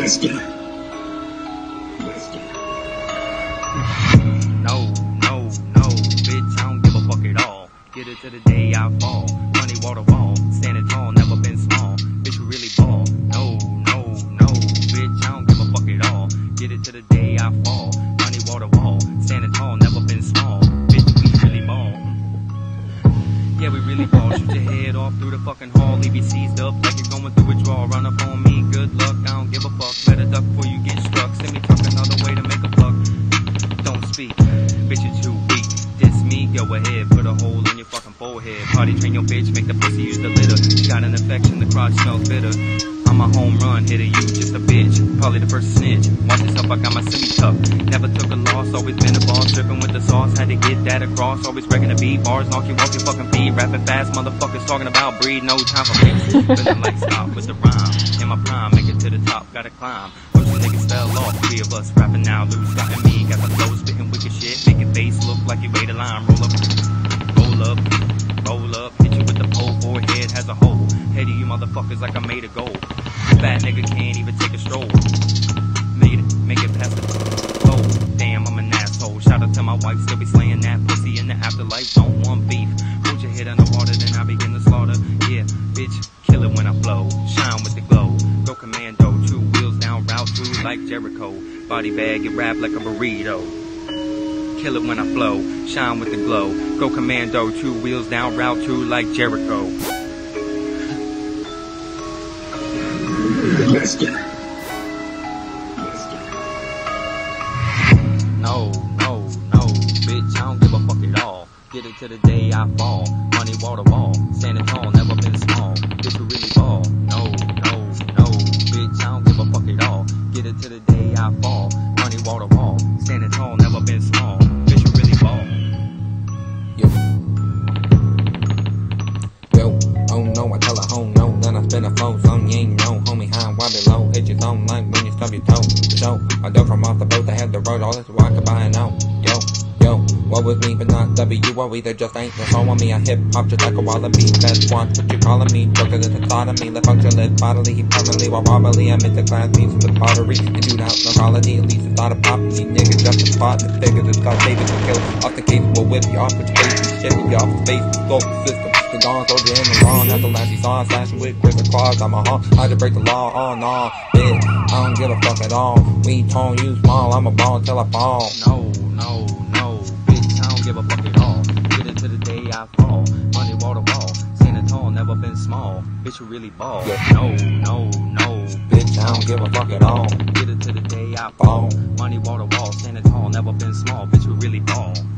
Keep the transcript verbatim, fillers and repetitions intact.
Master. No, no, no, bitch, I don't give a fuck at all. Get it to the day I fall. Money water wall, standing tall, never been small. Bitch, we really ball. No, no, no, bitch, I don't give a fuck at all. Get it to the day I fall. Money water wall, standing tall, never been small. Bitch, we really ball. Yeah, we really ball. Shoot your head off through the fucking hall. Leave you seized up like you're going through a draw. Run up on me, good luck, I don't give a fuck. Better duck before you get struck. Send me tuck another way to make a buck. Don't speak, bitch, you're too weak. Diss me, go ahead, put a hole in your fucking forehead. Party train your bitch, make the pussy use the litter. She got an infection, the crotch smells bitter. I'm a home run hitter, you just a bitch. Probably the first snitch. Watch yourself, I got my semi-tuck. Never took a loss, always been a boss. Dripping with the sauce, had to get that across. Always wrecking the beat, bars knock you off your fucking feet. Rapping fast, motherfuckers talking about breed. No time for me. Feeling like stop with the rhyme. In my prime, make it to the top, gotta climb. Bunch of niggas fell off, three of us rapping now. Loose, got me, got the flow, spitting wicked shit. Make your face look like you ate a lime. Roll up, roll up, roll up. Hit you with the pole, forehead has a hole. Head of you motherfuckers like I made a goal. Fat nigga can't even take a stroll. Made it, make it past the oh, damn, I'm an asshole. Shout out to my wife, still be slaying that pussy in the afterlife. Don't want beef. Hold your head underwater, then I begin to slaughter. Yeah, bitch, kill it when I flow. Shine with the glow. Go commando, two wheels down, route through like Jericho. Body bag, get wrapped like a burrito. Kill it when I flow. Shine with the glow. Go commando, two wheels down, route through like Jericho. Master. No, no, no, bitch, I don't give a fuck at all. Get it to the day I fall. Money water wall, standing tall, never been small. Bitch, we really ball. No, no, no, bitch, I don't give a fuck at all. Get it to the day I fall. Money water wall, standing tall, never been small. Bitch, we really ball. Yo, yo, oh no, I tell her home no. Then I spin a flow song, you ain't know. Homie, high and water low. Hit your zone like when you stub your toe. So, I dove from off the boat, I had the road, all this walk by and out. Yo, yo, what was me but not W or either just ain't no song on me. I hip hop just like a wallaby. Best watch what you calling me. Joker to the thought of me. Let function live bodily. He permanently while wobbly. I'm into class beats with pottery. And dude out no quality. At least it's not a pop. Me niggas just a spot. The figures that start saving the kill. Off the case will whip you off with your face. And shit you off the space. Go system. The gone, throw you in the lawn. That's the last he saw. Slashing with Christmas claws. I'm a haunt. I just break the law. Oh no, bitch. I don't give a fuck at all. We tone you small. I'm a ball until I fall. No, no, no, bitch, I don't give a fuck at all. Get it to the day I fall. Money water wall, standing tall, never been small. Bitch, you really ball. Yeah. No, no, no, Bitch, I don't give a fuck at all. get it to the day I fall. Money water wall, standing tall, never been small. Bitch, you really ball.